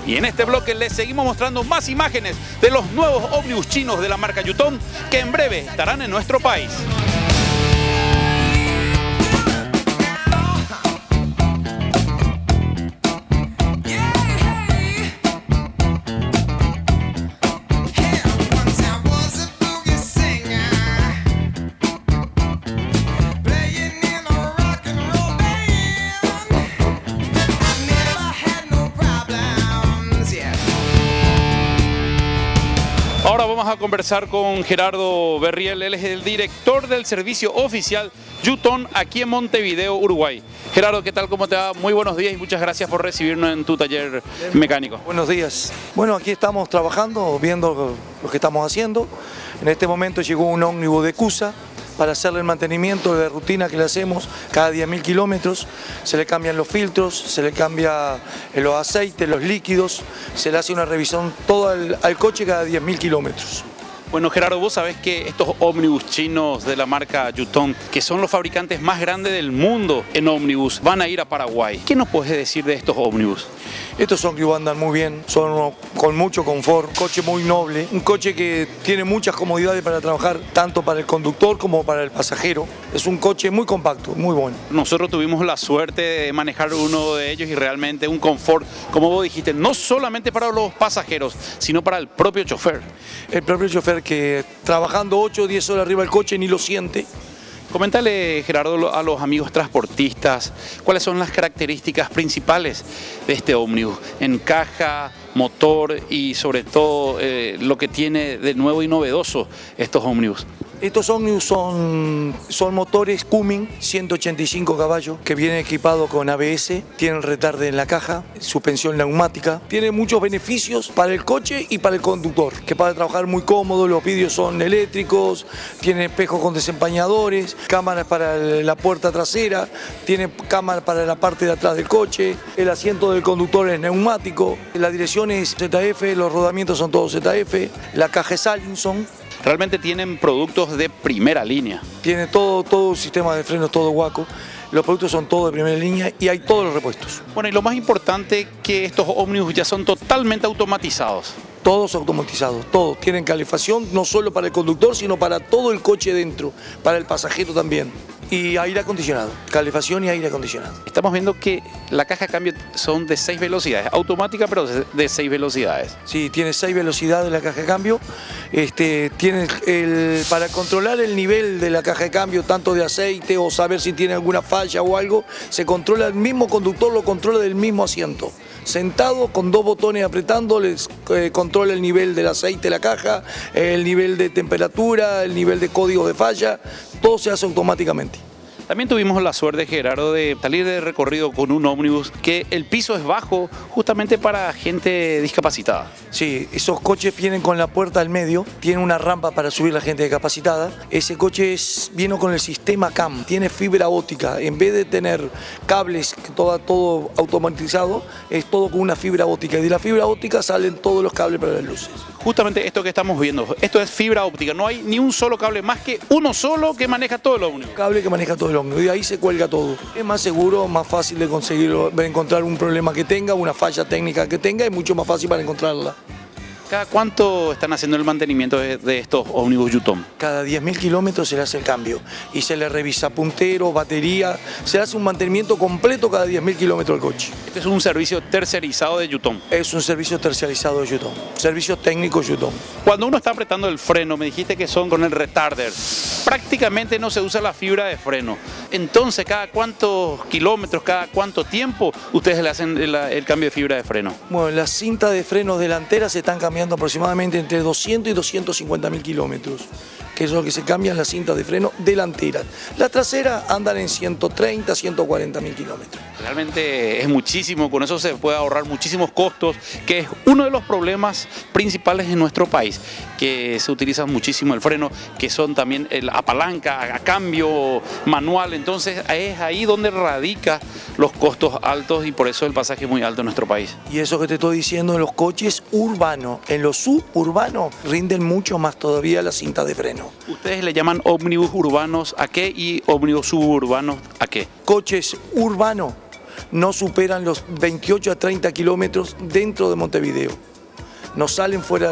Y en este bloque les seguimos mostrando más imágenes de los nuevos ómnibus chinos de la marca Yutong que en breve estarán en nuestro país. Ahora vamos a conversar con Gerardo Berriel, él es el director del servicio oficial Yutong aquí en Montevideo, Uruguay. Gerardo, ¿qué tal? ¿Cómo te va? Muy buenos días y muchas gracias por recibirnos en tu taller mecánico. Buenos días. Bueno, aquí estamos trabajando, viendo lo que estamos haciendo. En este momento llegó un ómnibus de CUSA para hacerle el mantenimiento de rutina que le hacemos cada 10.000 kilómetros. Se le cambian los filtros, se le cambia los aceites, los líquidos, se le hace una revisión todo al coche cada 10.000 kilómetros. Bueno, Gerardo, vos sabés que estos ómnibus chinos de la marca Yutong, que son los fabricantes más grandes del mundo en ómnibus, van a ir a Paraguay. ¿Qué nos podés decir de estos ómnibus? Estos ómnibus andan muy bien, son con mucho confort, coche muy noble, un coche que tiene muchas comodidades para trabajar, tanto para el conductor como para el pasajero. Es un coche muy compacto, muy bueno. Nosotros tuvimos la suerte de manejar uno de ellos y realmente un confort, como vos dijiste, no solamente para los pasajeros, sino para el propio chofer. El propio chofer que trabajando 8 o 10 horas arriba del coche ni lo siente. Coméntale, Gerardo, a los amigos transportistas, ¿cuáles son las características principales de este ómnibus? En caja, motor y sobre todo lo que tiene de nuevo y novedoso estos ómnibus. Estos ómnibus son motores Cummins 185 caballos que vienen equipados con ABS, tienen retarde en la caja, suspensión neumática, tiene muchos beneficios para el coche y para el conductor, que para trabajar muy cómodo, los vidrios son eléctricos, tiene espejos con desempañadores, cámaras para la puerta trasera, tiene cámara para la parte de atrás del coche, el asiento del conductor es neumático, la dirección es ZF, los rodamientos son todos ZF, la caja es Allinson. Realmente tienen productos de primera línea. Tiene todo el sistema de frenos, todo guaco. Los productos son todos de primera línea y hay todos los repuestos. Bueno, y lo más importante que estos ómnibus ya son totalmente automatizados. Todos automatizados, todos. Tienen calefacción no solo para el conductor, sino para todo el coche dentro, para el pasajero también. Y aire acondicionado, calefacción y aire acondicionado. Estamos viendo que la caja de cambio son de 6 velocidades, automática pero de 6 velocidades. Sí, tiene 6 velocidades la caja de cambio. Tiene para controlar el nivel de la caja de cambio, tanto de aceite o saber si tiene alguna falla o algo, se controla, el mismo conductor lo controla del mismo asiento. Sentado con 2 botones apretando, les controla el nivel del aceite de la caja, el nivel de temperatura, el nivel de código de falla, todo se hace automáticamente. También tuvimos la suerte, Gerardo, de salir de recorrido con un ómnibus que el piso es bajo justamente para gente discapacitada. Sí, esos coches vienen con la puerta al medio, tienen una rampa para subir la gente discapacitada. Ese coche viene con el sistema CAM, tiene fibra óptica. En vez de tener cables, todo automatizado, es todo con una fibra óptica. Y de la fibra óptica salen todos los cables para las luces. Justamente esto que estamos viendo, esto es fibra óptica, no hay ni un solo cable más que uno solo que maneja todo el ómnibus. Cable que maneja todo el ómnibus y ahí se cuelga todo. Es más seguro, más fácil de conseguirlo, de encontrar un problema que tenga, una falla técnica que tenga, es mucho más fácil para encontrarla. ¿Cada cuánto están haciendo el mantenimiento de estos ómnibus Yutong? Cada 10.000 kilómetros se le hace el cambio y se le revisa puntero, batería, se hace un mantenimiento completo cada 10.000 kilómetros del coche. Este es un servicio tercerizado de Yutong. Es un servicio terciarizado de Yutong, servicio técnico Yutong. Cuando uno está apretando el freno, me dijiste que son con el retarder, prácticamente no se usa la fibra de freno. Entonces, ¿cada cuántos kilómetros, cada cuánto tiempo ustedes le hacen el cambio de fibra de freno? Bueno, las cintas de frenos delanteras se están cambiando aproximadamente entre 200 y 250.000 kilómetros, que es lo que se cambian las cintas de freno delanteras. Las traseras andan en 130, 140.000 kilómetros. Realmente es muchísimo, con eso se puede ahorrar muchísimos costos, que es uno de los problemas principales en nuestro país, que se utiliza muchísimo el freno, que son también la palanca a cambio manual, entonces es ahí donde radica los costos altos y por eso el pasaje es muy alto en nuestro país. Y eso que te estoy diciendo en los coches urbanos, en los suburbanos rinden mucho más todavía las cintas de freno. ¿Ustedes le llaman ómnibus urbanos a qué y ómnibus suburbanos a qué? Coches urbanos no superan los 28 a 30 kilómetros dentro de Montevideo. No salen fuera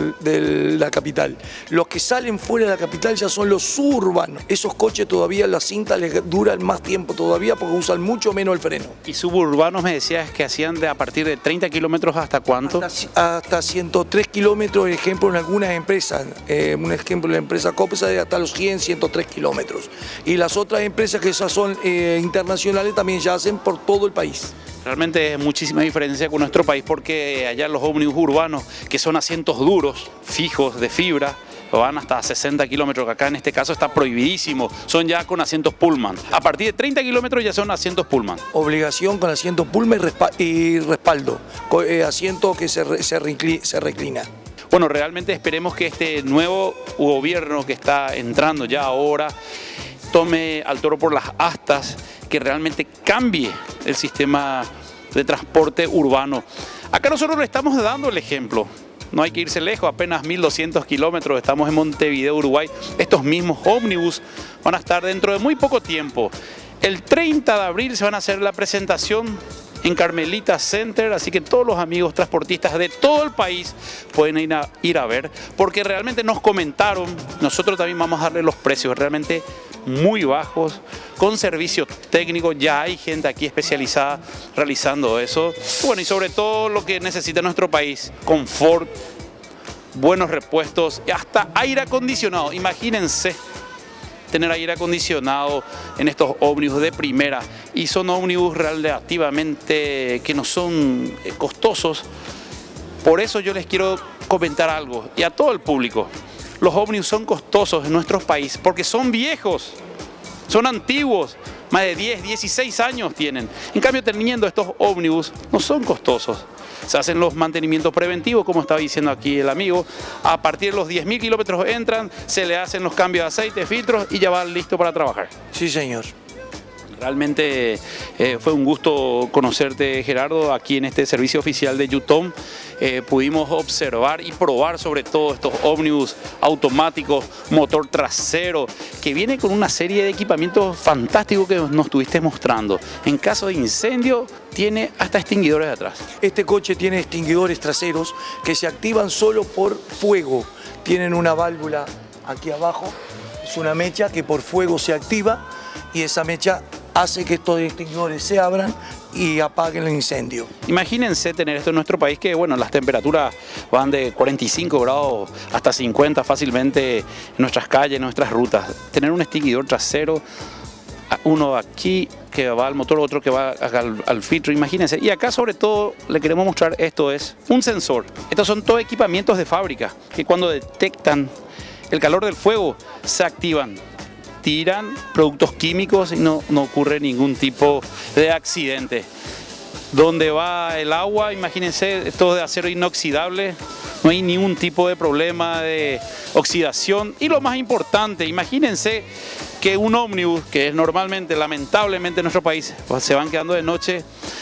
de la capital. Los que salen fuera de la capital ya son los suburbanos. Esos coches todavía la cinta les duran más tiempo todavía porque usan mucho menos el freno. ¿Y suburbanos me decías que hacían a partir de 30 kilómetros hasta cuánto? Hasta 103 kilómetros, por ejemplo, en algunas empresas. Un ejemplo, la empresa Copesa de hasta los 100, 103 kilómetros. Y las otras empresas que esas son internacionales también ya hacen por todo el país. Realmente es muchísima diferencia con nuestro país porque allá los ómnibus urbanos, que son asientos duros, fijos, de fibra, van hasta 60 kilómetros, que acá en este caso está prohibidísimo, son ya con asientos Pullman. A partir de 30 kilómetros ya son asientos Pullman. Obligación con asientos Pullman y respaldo, asiento que se reclina. Bueno, realmente esperemos que este nuevo gobierno que está entrando ya ahora tome al toro por las astas, que realmente cambie el sistema de transporte urbano. Acá nosotros le estamos dando el ejemplo. No hay que irse lejos, apenas 1200 kilómetros, estamos en Montevideo, Uruguay. Estos mismos ómnibus van a estar dentro de muy poco tiempo. El 30 de abril se van a hacer la presentación en Carmelita Center, así que todos los amigos transportistas de todo el país pueden ir a ver, porque realmente nos comentaron, nosotros también vamos a darle los precios realmente muy bajos, con servicio técnico, ya hay gente aquí especializada realizando eso. Bueno, y sobre todo lo que necesita nuestro país, confort, buenos repuestos, hasta aire acondicionado. Imagínense tener aire acondicionado en estos ómnibus de primera, y son ómnibus relativamente que no son costosos. Por eso yo les quiero comentar algo, y a todo el público. Los ómnibus son costosos en nuestro país porque son viejos, son antiguos, más de 10, 16 años tienen. En cambio, teniendo estos ómnibus, no son costosos. Se hacen los mantenimientos preventivos, como estaba diciendo aquí el amigo. A partir de los 10.000 kilómetros entran, se le hacen los cambios de aceite, filtros y ya va listo para trabajar. Sí, señor. Realmente fue un gusto conocerte, Gerardo, aquí en este servicio oficial de Yutong. Pudimos observar y probar sobre todo estos ómnibus automáticos, motor trasero, que viene con una serie de equipamientos fantásticos que nos estuviste mostrando. En caso de incendio, tiene hasta extinguidores de atrás. Este coche tiene extinguidores traseros que se activan solo por fuego. Tienen una válvula aquí abajo, es una mecha que por fuego se activa y esa mecha hace que estos extinguidores se abran y apaguen el incendio. Imagínense tener esto en nuestro país, que bueno, las temperaturas van de 45 grados hasta 50 fácilmente en nuestras calles, en nuestras rutas. Tener un extinguidor trasero, uno aquí que va al motor, otro que va al filtro, imagínense. Y acá sobre todo le queremos mostrar, esto es un sensor. Estos son todos equipamientos de fábrica que cuando detectan el calor del fuego se activan. Tiran productos químicos y no ocurre ningún tipo de accidente. Donde va el agua, imagínense, esto de acero inoxidable, no hay ningún tipo de problema de oxidación. Y lo más importante, imagínense que un ómnibus, que es normalmente, lamentablemente en nuestro país, se van quedando de noche,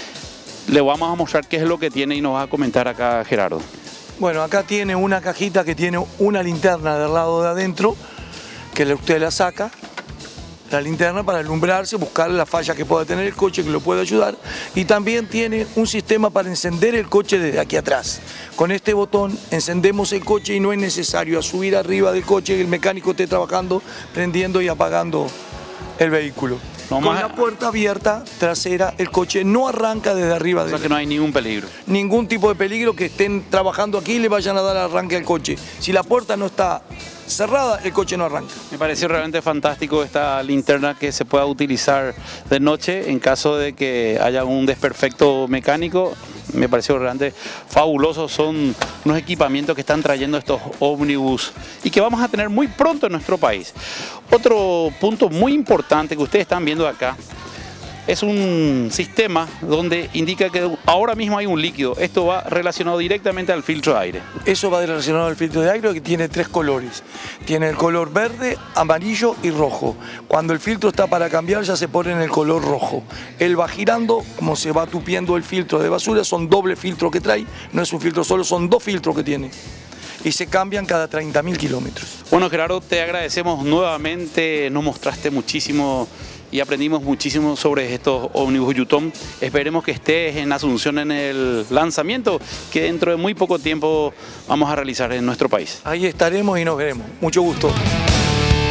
le vamos a mostrar qué es lo que tiene y nos va a comentar acá Gerardo. Bueno, acá tiene una cajita que tiene una linterna del lado de adentro, que usted la saca, la linterna para alumbrarse, buscar la falla que pueda tener el coche que lo pueda ayudar, y también tiene un sistema para encender el coche desde aquí atrás. Con este botón encendemos el coche y no es necesario subir arriba del coche que el mecánico esté trabajando, prendiendo y apagando el vehículo. Con la puerta abierta trasera, el coche no arranca desde arriba. O sea que no hay ningún peligro. Ningún tipo de peligro que estén trabajando aquí y le vayan a dar arranque al coche. Si la puerta no está cerrada, el coche no arranca. Me pareció realmente fantástico esta linterna que se pueda utilizar de noche en caso de que haya un desperfecto mecánico. Me pareció realmente fabuloso. Son unos equipamientos que están trayendo estos ómnibus y que vamos a tener muy pronto en nuestro país. Otro punto muy importante que ustedes están viendo acá es un sistema donde indica que ahora mismo hay un líquido. Esto va relacionado directamente al filtro de aire. Eso va relacionado al filtro de aire, que tiene tres colores. Tiene el color verde, amarillo y rojo. Cuando el filtro está para cambiar ya se pone en el color rojo. Él va girando, como se va tupiendo el filtro de basura, son doble filtro que trae, no es un filtro solo, son dos filtros que tiene. Y se cambian cada 30.000 kilómetros. Bueno, Gerardo, te agradecemos nuevamente, nos mostraste muchísimo y aprendimos muchísimo sobre estos ómnibus Yutong. Esperemos que estés en Asunción en el lanzamiento que dentro de muy poco tiempo vamos a realizar en nuestro país. Ahí estaremos y nos veremos. Mucho gusto.